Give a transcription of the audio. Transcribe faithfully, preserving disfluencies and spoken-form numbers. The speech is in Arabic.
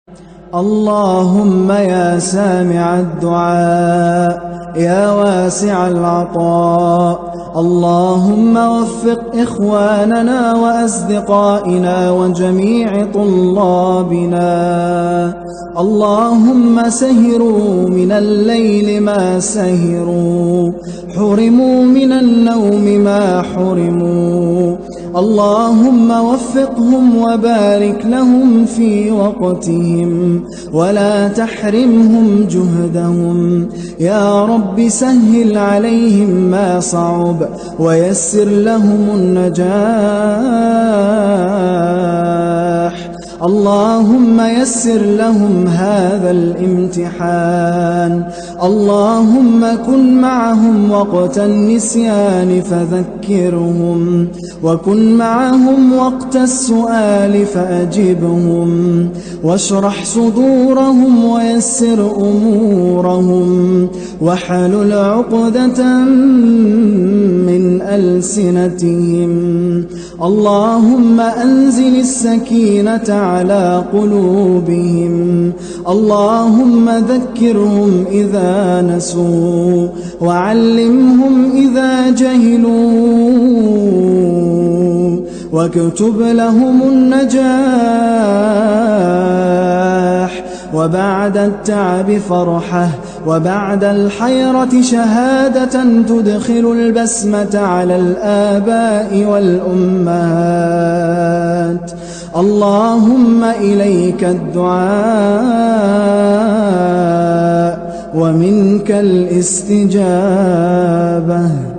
اللهم يا سامع الدعاء يا واسع العطاء، اللهم وفق إخواننا وأصدقائنا وجميع طلابنا، اللهم سهروا من الليل ما سهروا، حرموا من النوم ما حرموا، اللهم وفقهم وبارك لهم في وقتهم ولا تحرمهم جهدهم، يا رب سهل عليهم ما صعب ويسر لهم النجاح، اللهم يسر لهم هذا الامتحان، اللهم كن معهم وقت النسيان فذكرهم، وكن معهم وقت السؤال فأجبهم، واشرح صدورهم ويسر أمورهم، واحلل عقدة من ألسنتهم، اللهم أنزل السكينة على قلوبهم، اللهم ذكرهم إذا نسوا وعلمهم إذا جهلوا، واكتب لهم النجاح، وبعد التعب فرحة، وبعد الحيرة شهادة تدخل البسمة على الآباء والأمهات، اللهم إليك الدعاء ومنك الاستجابة.